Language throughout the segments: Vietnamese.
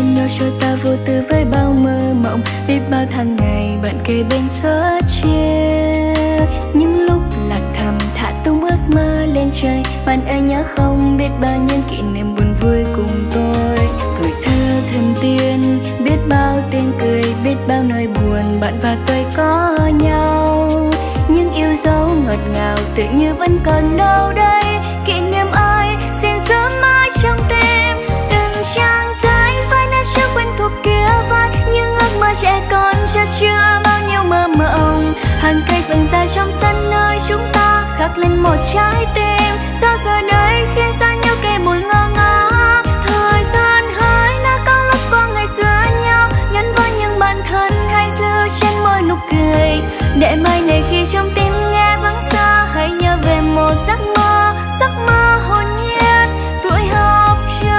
bên nhau cho ta vô tư với bao mơ mộng. Biết bao tháng ngày bạn kề bên sớt chia, những lúc lạc thầm thả tung ước mơ lên trời. Bạn ơi nhớ không, biết bao nhiêu kỷ niệm buồn vui cùng tôi. Tuổi thơ thần tiên, biết bao tiếng cười, biết bao nỗi buồn bạn và tôi có nhau. Những yêu dấu ngọt ngào tự như vẫn còn đâu đây. Kỷ niệm ai xin giữ mãi trong tim. Từng trang giấy phai nét chưa quen thuộc kia vai, những ước mơ trẻ con chất chứa bao nhiêu mơ mộng. Hàng cây vườn dài trong sân nơi chúng ta khắc lên một trái tim. Sao giờ đây khi xa nhau kề buồn ngơ ngác. Thời gian hỡi đã có lúc có ngày xưa nhau, nhắn với những bạn thân hay giữ trên môi nụ cười. Để mai này khi trong tim nghe vắng xa, hãy nhớ về một giấc mơ hồn nhiên tuổi học trò.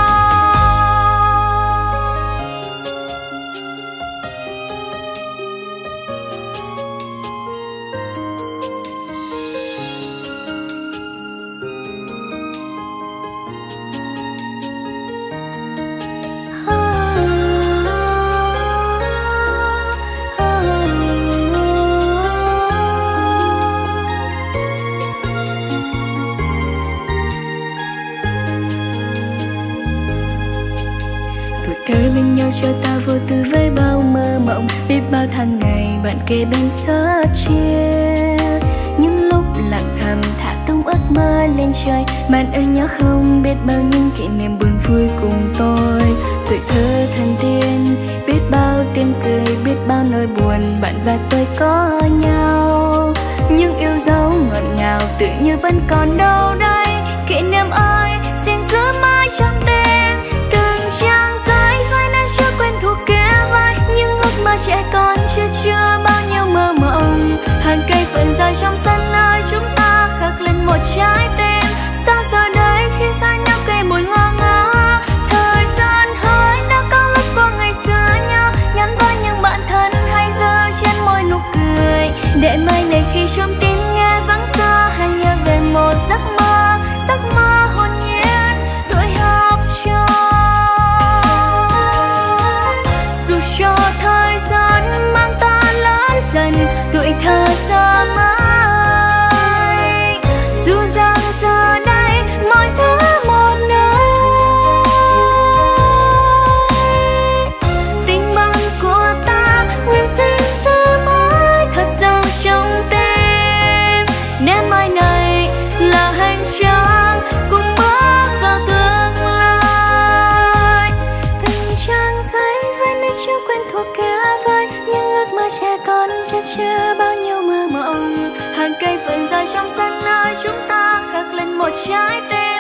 Thơ bên nhau cho ta vô tư với bao mơ mộng. Biết bao tháng ngày bạn kề bên sớt chia, những lúc lặng thầm thả tung ước mơ lên trời. Bạn ơi nhớ không, biết bao những kỷ niệm buồn vui cùng tôi. Tuổi thơ thần tiên, biết bao tiếng cười, biết bao nỗi buồn bạn và tôi có nhau. Những yêu dấu ngọt ngào tự như vẫn còn đâu đây. Kỷ niệm ơi xin giữ mãi trong tim. Từng trang giấy phai nét chưa quen thuộc kia vai, những ước mơ trẻ con chưa chứa bao nhiêu mơ mộng. Hàng cây vườn dài trong sân nơi chúng ta khắc lên một trái tim. Sao giờ đây khi xa nhau cây buồn ngơ ngác. Thời gian hỡi đã có lúc có ngày xưa nhau, nhắn với những bạn thân hay giữ trên môi nụ cười. Để mai này khi trong tim nghe vắng xa, hãy nhớ về một giấc mơ hồn nhiên tuổi học trò. Dù cho thời gian mang ta lớn dần, tuổi thơ xa mãi. Dù rằng giờ đây mọi thứ một nơi, tình bạn của ta nguyện xin giữ mãi thật sâu trong tim. Nếu mai này là hành trang cùng bước vào tương lai. Từng trang giấy vẫn đã chưa quen thuộc kia vai, những ước mơ trẻ con chất chứa bao nhiêu mơ mộng. Hàng cây vườn dài trong sân nơi chúng ta khắc lên một trái tim.